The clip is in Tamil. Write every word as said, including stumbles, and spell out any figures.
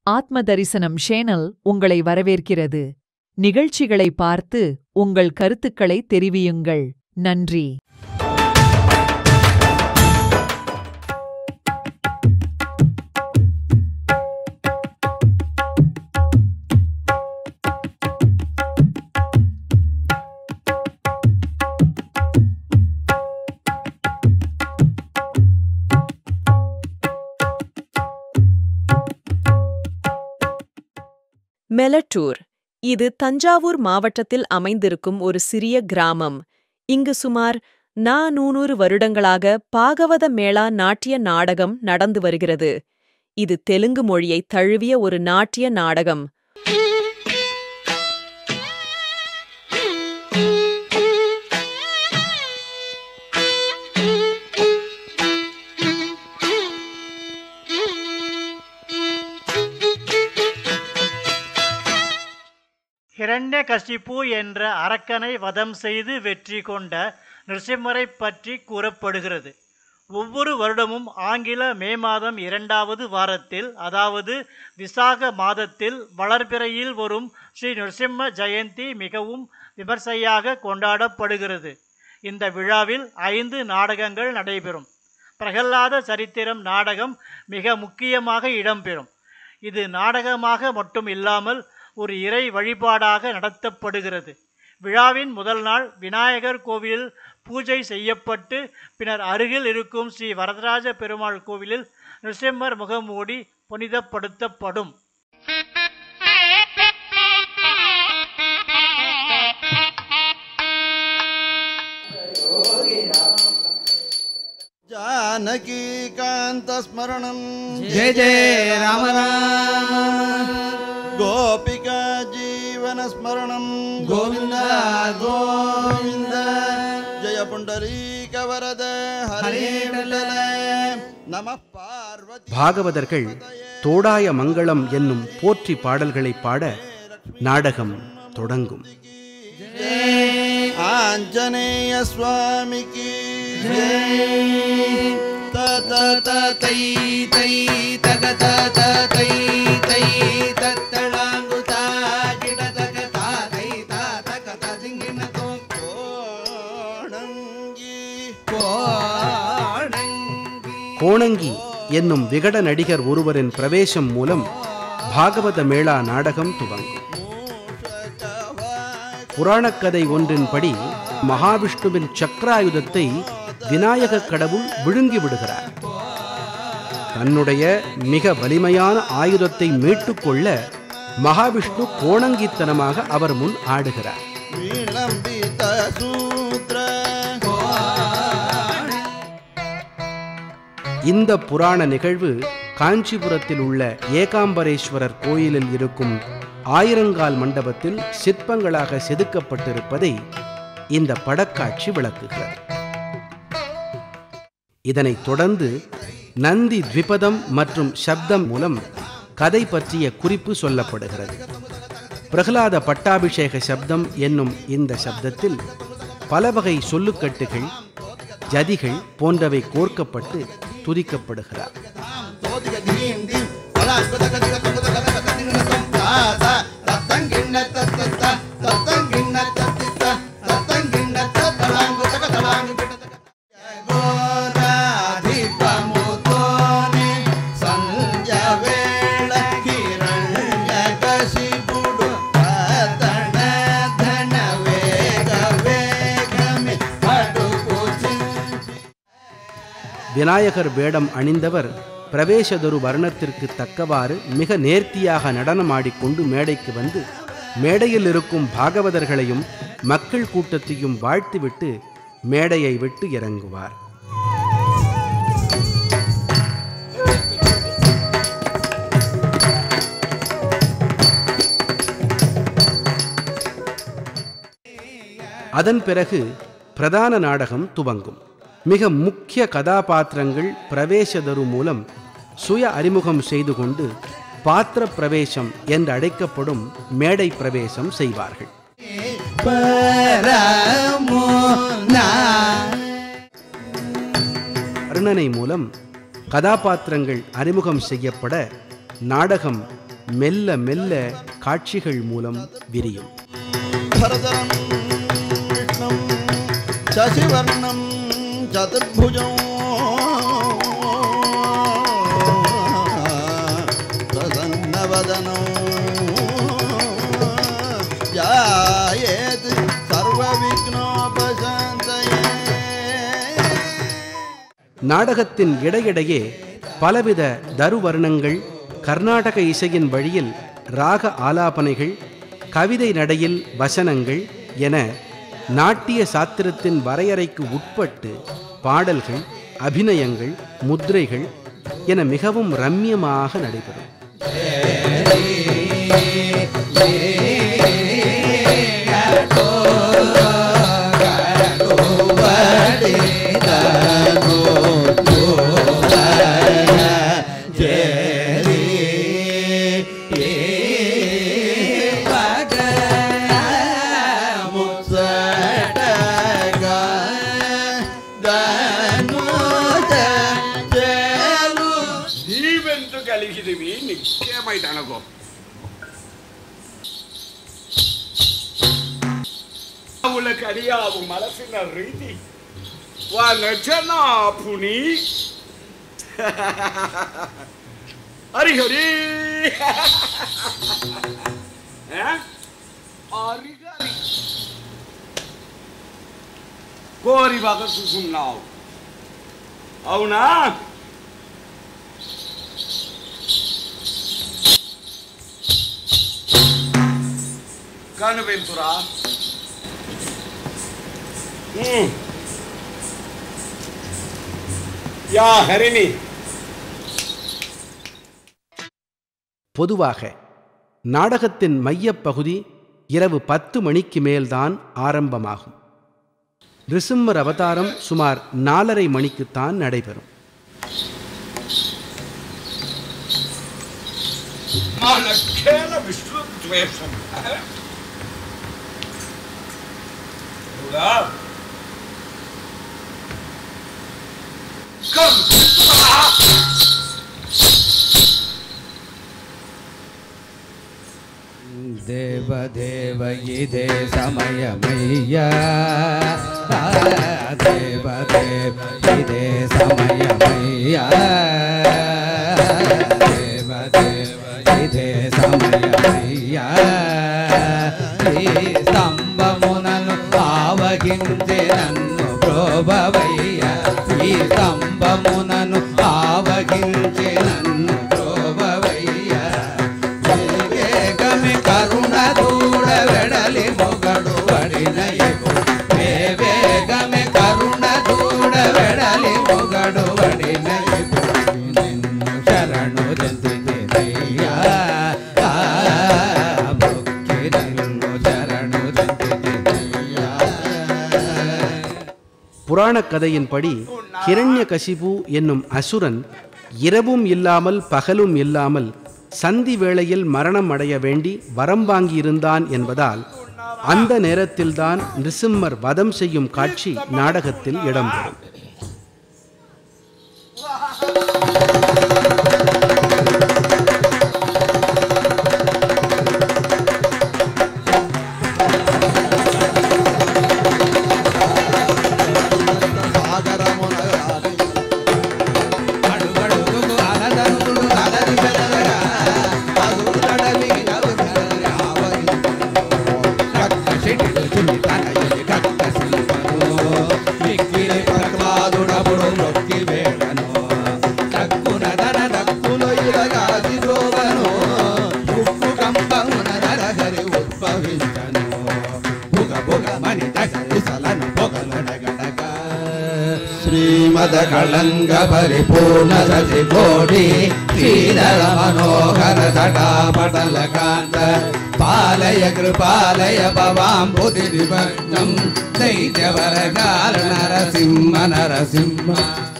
ஆத்ம தரிசனம் சேனல் உங்களை வரவேற்கிறது. நிகழ்ச்சிகளை பார்த்து உங்கள் கருத்துக்களை தெரிவியுங்கள். நன்றி. மெலட்டூர் இது தஞ்சாவூர் மாவட்டத்தில் அமைந்திருக்கும் ஒரு சிறிய கிராமம். இங்கு சுமார் நானூறு வருடங்களாக பாகவத மேளா நாட்டிய நாடகம் நடந்து வருகிறது. இது தெலுங்கு மொழியை தழுவிய ஒரு நாட்டிய நாடகம். ஹிரண்யகசிபு என்ற அரக்கனை வதம் செய்து வெற்றி கொண்ட நிருசிம்மரை பற்றி கூறப்படுகிறது. ஒவ்வொரு வருடமும் ஆங்கில மே மாதம் இரண்டாவது வாரத்தில், அதாவது விசாக மாதத்தில் வளர்பிறையில் வரும் ஸ்ரீ நிருசிம்ம ஜெயந்தி மிகவும் விமர்சையாக கொண்டாடப்படுகிறது. இந்த விழாவில் ஐந்து நாடகங்கள் நடைபெறும். பிரகல்லாத சரித்திரம் நாடகம் மிக முக்கியமாக இடம்பெறும். இது நாடகமாக மட்டும் இல்லாமல் ஒரு இறை வழிபாடாக நடத்தப்படுகிறது. விழாவின் முதல் நாள் விநாயகர் கோவிலில் பூஜை செய்யப்பட்டு பின்னர் அருகில் இருக்கும் ஸ்ரீ வரதராஜ பெருமாள் கோவிலில் நிருசிம்மர் முகமூடி புனிதப்படுத்தப்படும். ஜானகி காந்த ஸ்மரணம் ஜெய ஜெய ராம ராம. கோபிகா ஜீவன ஸ்மரணம் கோவிந்த கோவிந்த. ஜெய புண்டரீக வரத ஹரே விட்டல நம பார்வதி. பாகவதர்கள் தோடாய மங்களம் என்னும் போற்றி பாடல்களை பாட நாடகம் தொடங்கும். ஆஞ்சநேய சுவாமிக்கு தை தை தக த தை தை தத்தளாங்கு தாகிட தக தை தக ததிங்கின தோ கோணங்கி கோணங்கி. கோணங்கி என்னும் விகட நடிகர் ஒருவரின் பிரவேசம் மூலம் பாகவத மேளா நாடகம் துவங்கும். புராணக்கதை ஒன்றின்படி மகாவிஷ்ணுவின் சக்கராயுதத்தை விநாயக கடவுள் விழுங்கி விடுகிறார். தன்னுடைய மிக வலிமையான ஆயுதத்தை மீட்டுக்கொள்ள மகாவிஷ்ணு கோணங்கித்தனமாக அவர் முன் ஆடுகிறார். இந்த புராண நிகழ்வு காஞ்சிபுரத்தில் உள்ள ஏகாம்பரேஸ்வரர் கோயிலில் இருக்கும் ஆயிரங்கால் மண்டபத்தில் சிற்பங்களாக செதுக்கப்பட்டிருப்பதை இந்த படக்காட்சி விளக்குகிறது. இதனைத் தொடர்ந்து நந்தி த்விபதம் மற்றும் சப்தம் மூலம் கதை பற்றிய குறிப்பு சொல்லப்படுகிறது. பிரகலாத பட்டாபிஷேக சப்தம் என்னும் இந்த சப்தத்தில் பல வகை சொல்லுக்கட்டுகள், ஜதிகள் போன்றவை கோர்க்கப்பட்டு துதிக்கப்படுகிறார். விநாயகர் வேடம் அணிந்தவர் பிரவேசதொரு வர்ணத்திற்கு தக்கவாறு மிக நேர்த்தியாக நடனமாடிக்கொண்டு மேடைக்கு வந்து மேடையில் இருக்கும் பாகவதர்களையும் மக்கள் கூட்டத்தையும் வாழ்த்திவிட்டு மேடையை விட்டு இறங்குவார். அதன் பிறகு பிரதான நாடகம் துவங்கும். மிக முக்கிய கதாபாத்திரங்கள் பிரவேசதரு மூலம் சுய அறிமுகம் செய்து கொண்டு பாத்திர பிரவேசம் என்று அழைக்கப்படும் மேடை பிரவேசம் செய்வார்கள். வர்ணனை மூலம் கதாபாத்திரங்கள் அறிமுகம் செய்யப்பட நாடகம் மெல்ல மெல்ல காட்சிகள் மூலம் விரியும். பரதரம் விஷ்ணும் சசிவர்ணம் சதுர்புஜம் பிரசன்னவதனம் ஜாயேத் சர்வ விக்னோபசாந்தயே. நாடகத்தின் இடையிடையே பலவித தருவர்ணங்கள், கர்நாடக இசையின் வழியில் ராக ஆலாபனைகள், கவிதை நடையில் வசனங்கள் என நாட்டிய சாத்திரத்தின் வரையறைக்கு உட்பட்டு பாடல்கள், அபிநயங்கள், முத்திரைகள் என மிகவும் ரம்யமாக நடைபெறும். ಕರಿಯಾವು ಮನಸ್ಸಿನ ರೀತಿ ನಚನ ಪುನಿ ಹರಿ ಹರಿ కోరి బాగా చూసుకున్నావు అవునా? కనువెంతురా யா ஹரிணி. பொதுவாக நாடகத்தின் மையப்பகுதி இரவு பத்து மணிக்கு மேல்தான் ஆரம்பமாகும். நிருசிம்மர் அவதாரம் சுமார் நாலரை மணிக்குத்தான் நடைபெறும். ದೇವ ದೇವ ಇದೇ ಸಮಯಮಯ್ಯ, ದೇವ ದೇವ ಇದೇ ಸಮಯಮಯ್ಯ, ದೇವ ದೇವ ಇದೇ ಸಮಯಮಯ್ಯ. ಈ ಸ್ತಂಭమునను ఆవగించే నన్ను ప్రోభవయ్య, ఈ ಸ್ತಂಭమునను ఆవగించే నన్ను ప్రోభవయ్య. వేగమే కరుణ దూడ వెడలి మొగడు వడినయకు, వేగమే కరుణ దూడ వెడలి మొగడు వడినయకు. నిన్ను శరణు దంతిదయ్యా, మొక్కి నిన్ను శరణు దంతిదయ్యా. புராணக் கதையின்படி ஹிரண்யகசிபு என்னும் அசுரன் இரவும் இல்லாமல் பகலும் இல்லாமல் சந்தி வேளையில் மரணம் அடைய வேண்டி வரம் வாங்கியிருந்தான் என்பதால் அந்த நேரத்தில்தான் நிருசிம்மர் வதம் செய்யும் காட்சி நாடகத்தில் இடம்பெறும். శ్రీమద కళంగ పరిపూర్ణ సశికోటి శ్రీధర మనోహర సటాపటల కాంత పాలయ కృపాలయ భవాంబుధి విభక్తం దైత్యవరగాల నరసింహ నరసింహ.